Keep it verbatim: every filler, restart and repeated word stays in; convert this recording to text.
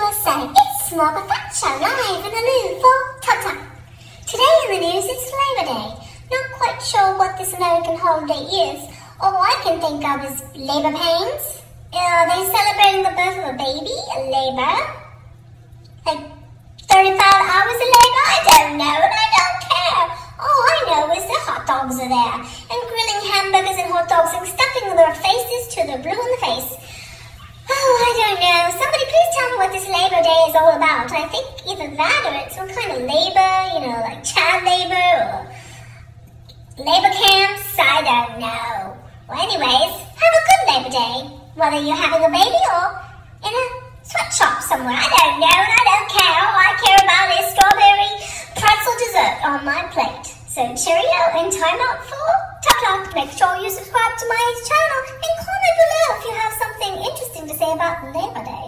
U S A, it's Small But Fat Show live in the Louvre for Tut Tut. Today in the news it's Labor Day. Not quite sure what this American holiday is. All I can think of is labor pains. Are they celebrating the birth of a baby? A labor? Like thirty-five hours of labor? I don't know and I don't care. All I know is the hot dogs are there. And grilling hamburgers and hot dogs and stuffing their faces to the blue in the face. Oh, I don't know. Somebody please tell me what this Labor Day is all about. I think either that or it's some kind of labor, you know, like child labor or labor camps. I don't know. Well, anyways, have a good Labor Day. Whether you're having a baby or in a sweatshop somewhere. I don't know and I don't care. All I care about is strawberry pretzel dessert on my plate. So cheerio and time out for Tut Tut. Make sure you subscribe to my channel and comment below if you have something interesting to say about Labor Day.